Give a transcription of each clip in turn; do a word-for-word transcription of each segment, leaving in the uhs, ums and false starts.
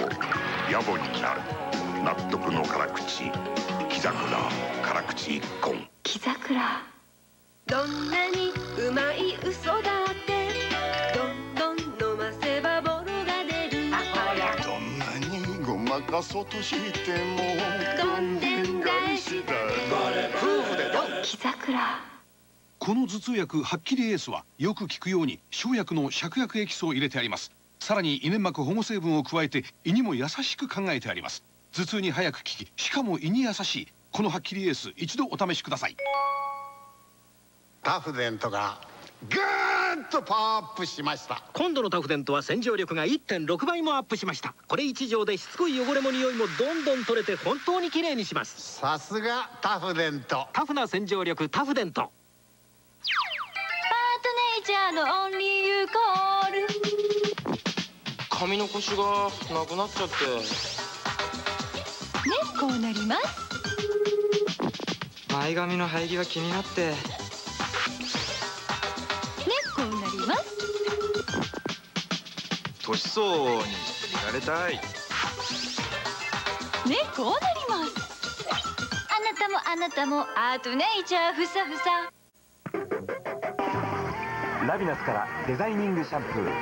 野暮になる納得の辛口木桜辛口一本。 木桜。 どんなにうまい嘘だってどんどん飲ませばボロが出る。 どんなにごまかそうとしてもどんでん返しだね。 夫婦でドン。 木桜。 この頭痛薬はっきりエースはよく効くように生薬の芍薬エキスを入れてあります。さらに胃粘膜保護成分を加えて胃にも優しく考えてあります。頭痛に早く効き、しかも胃に優しいこのはっきりエース、一度お試しください。 タフデントがぐーっとパワーアップしました。 今度のタフデントは洗浄力が いってんろく 倍もアップしました。これいち錠でしつこい汚れも匂いもどんどん取れて本当に綺麗にします。 さすがタフデント。 タフな洗浄力タフデント。 パートネイチャーのオンリーユーコール。 髪の腰がなくなっちゃって。 ね、こうなります。 前髪の生え際気になって。 ね、こうなります。 年相応に見られたい。 ね、こうなります。あなたもあなたもアートネイチャーふさふさ。 ラビナスからデザイニングシャンプー。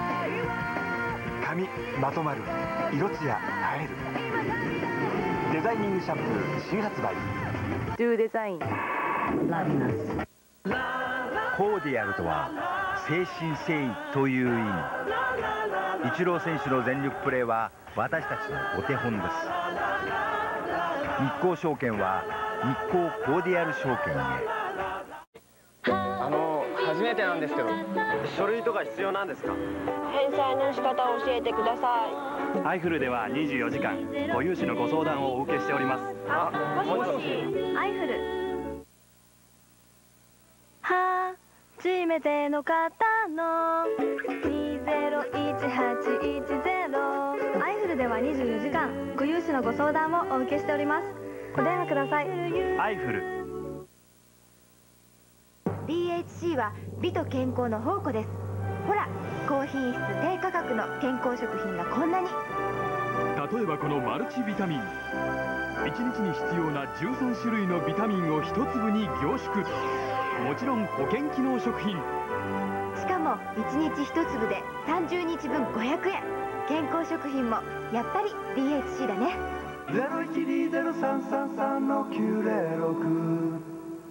髪まとまる、色艶映える。デザイニングシャンプー新発売。 ドゥデザインラビナス。 コーディアルとは誠心誠意という意味。イチロー選手の全力プレーは私たちのお手本です。日興証券は日興コーディアル証券へ。 あの初めてなんですけど、書類とか必要なんですか？ 返済の仕方を教えてください。 アイフルではにじゅうよじかんご融資のご相談をお受けしております。 あ、もしもし、アイフル。はじめての方のにゼロいちはちいちゼロ。アイフルではにじゅうよじかんご融資のご相談をお受けしております。お電話ください。 アイフル。 ビーエイチシー は美と健康の宝庫です。ほら、高品質低価格の健康食品がこんなに。 例えばこのマルチビタミン、いちにちに必要なじゅうさんしゅるいのビタミンを一粒に凝縮。もちろん保険機能食品。 しかもいちにちひとつぶでさんじゅうにちぶんごひゃくえん。健康食品もやっぱり ビーエイチシー だね。 ゼロいちにゼロさんさんさんのきゅうゼロろく。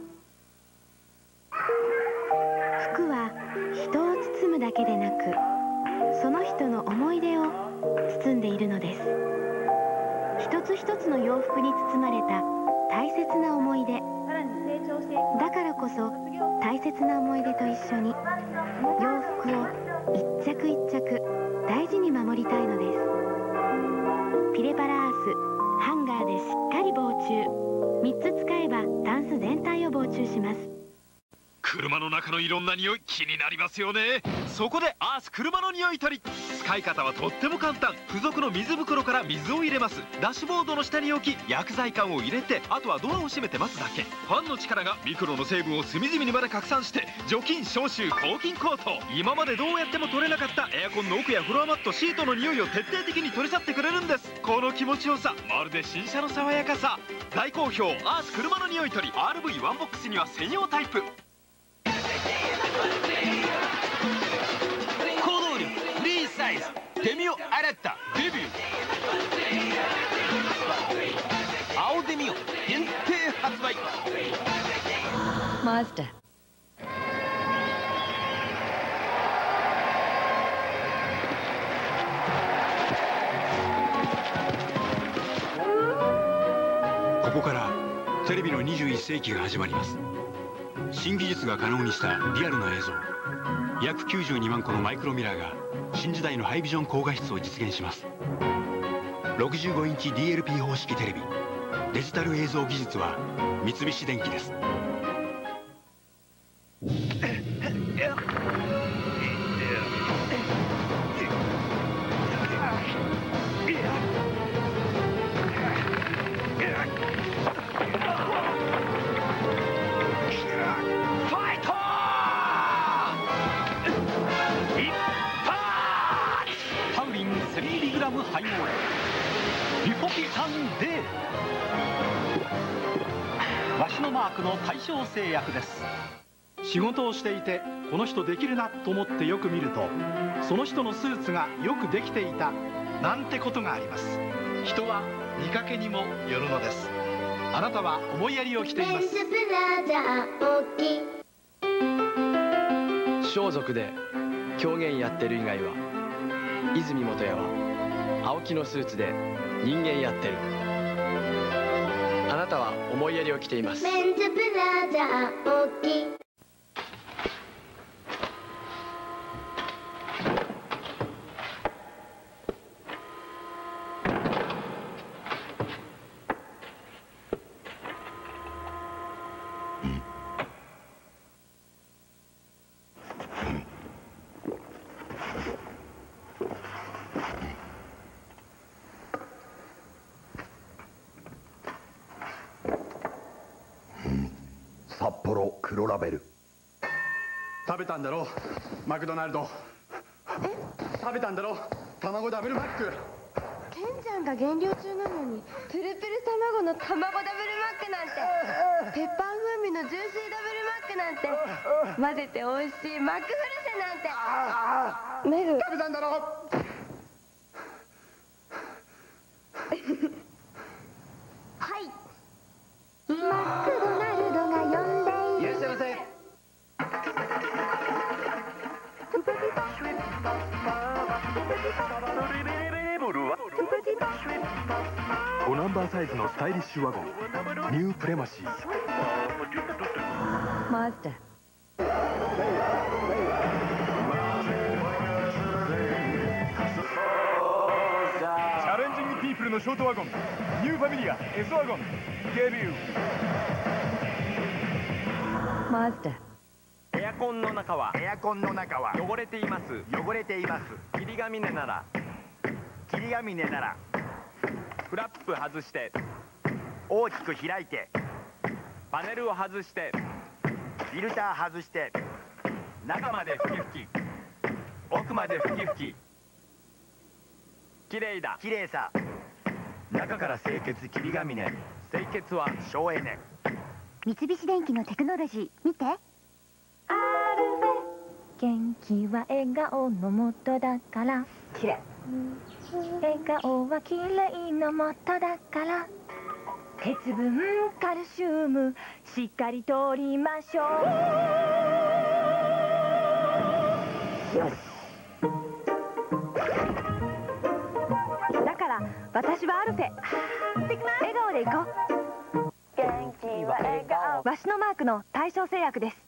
服は人を包むだけでなく、その人の思い出を包んでいるのです。一つ一つの洋服に包まれた大切な思い出。だからこそ大切な思い出と一緒に洋服を一着一着大事に守りたいのです。ピレパラアースハンガーでしっかり防虫。みっつ使えばタンス全体を防虫します。 車の中のいろんな匂い気になりますよね。そこでアース車の匂い取り。使い方はとっても簡単。付属の水袋から水を入れます。ダッシュボードの下に置き薬剤缶を入れて、あとはドアを閉めて待つだけ。ファンの力がミクロの成分を隅々にまで拡散して除菌消臭抗菌コート。今までどうやっても取れなかったエアコンの奥やフロアマットシートの匂いを徹底的に取り去ってくれるんです。この気持ちよさ、まるで新車の爽やかさ。大好評アース車の匂い取り。 アールブイワン ボックスには専用タイプ。 行動力フリーサイズデミオアレッタデビュー。青デミオ限定発売。 マズダ。 ここからテレビのにじゅういっせいきが始まります。新技術が可能にしたリアルな映像、約きゅうじゅうにまんこのマイクロミラーが新時代のハイビジョン高画質を実現します。ろくじゅうごインチ ディーエルピー 方式テレビ、デジタル映像技術は三菱電機です。 タウリンスリービグラム配合。 デー。わしのマークの大正製薬です。仕事をしていてこの人できるなと思ってよく見ると、その人のスーツがよくできていたなんてことがあります。人は見かけにもよるのです。あなたは思いやりを着ています。 装束で狂言やってる以外は、泉元也は青木のスーツで人間やってる。あなたは思いやりを着ています。メンズブラザー大きい。 札幌黒ラベル。 食べたんだろマクドナルド。え食べたんだろ卵ダブルマック。 ケンちゃんが減量中なのにプルプル卵の卵ダブルマックなんて、ペッパー風味のジューシーダブルマックなんて、混ぜて美味しいマックフルセなんて。メグ食べたんだろはい、マクドナルドが呼んでいる。 いらっしゃいませ。ごナンバーサイズのスタイリッシュワゴン、ニュープレマシー。 マスター。 チャレンジングピープルのショートワゴン、ニューファミリア S ワゴンデビュー。 マスター。 エアコンの中はエアコンの中は汚れています。 汚れています。 霧ヶ峰なら霧ヶ峰ならフラップ外して大きく開いて、 パネルを外してフィルター外して、 中までふきふき、奥までふきふき。きれいだ。 きれいさ。中から清潔霧ヶ峰。 清潔は省エネ。 三菱電機のテクノロジー見て。アルフェ。元気は笑顔のもとだから。きれい。笑顔はきれいのもとだから。鉄分カルシウムしっかりとりましょう。よし。だから私はアルフェ。笑顔でいこう。元気は笑顔。わしのマークの大正製薬です。